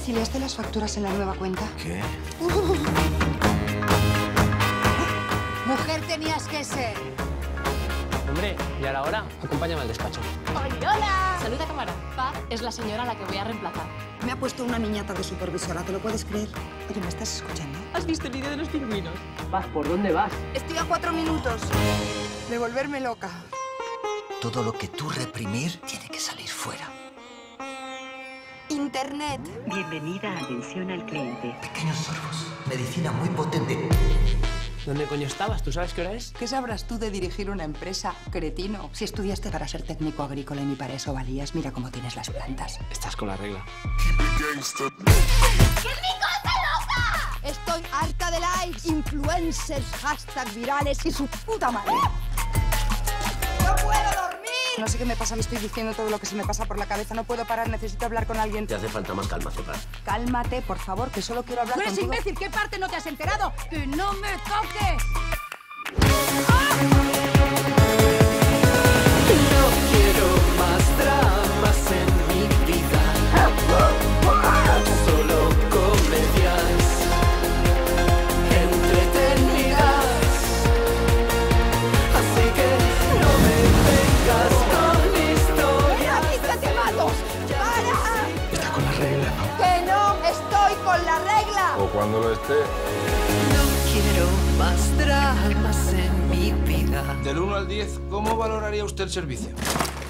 ¿Domiciliaste las facturas en la nueva cuenta? ¿Qué? Mujer tenías que ser. Hombre, ¿y ahora hora? Acompáñame al despacho. ¡Hola! Saluda, cámara. Paz es la señora a la que voy a reemplazar. Me ha puesto una niñata de supervisora, ¿te lo puedes creer? Oye, ¿me estás escuchando? ¿Has visto el vídeo de los pingüinos? Paz, ¿por dónde vas? Estoy a 4 minutos de volverme loca. Todo lo que tú reprimir tiene que salir fuera. Internet. Bienvenida a atención al cliente. Pequeños sorbos. Medicina muy potente. ¿Dónde coño estabas? ¿Tú sabes qué hora es? ¿Qué sabrás tú de dirigir una empresa, cretino? Si estudiaste para ser técnico agrícola y ni para eso valías, mira cómo tienes las plantas. Estás con la regla. Estoy harta de likes, influencers, hashtags virales y su puta madre. ¡No puedo dormir! No sé qué me pasa, me estoy diciendo todo lo que se me pasa por la cabeza. No puedo parar, necesito hablar con alguien. Te hace falta más calma, Azúcar. Cálmate, por favor, que solo quiero hablar contigo. Imbécil! ¿Qué parte no te has enterado? ¡Que no me toques! No quiero más dramas en mi vida. Solo comedias entretenidas. Así que no me vengas con historias. ¡Aquí te mato! ¡Para! Está con la regla, ¿no? ¡Que no estoy con la regla! O cuando lo esté. No quiero más dramas en mi vida. Del 1 al 10, ¿cómo valoraría usted el servicio?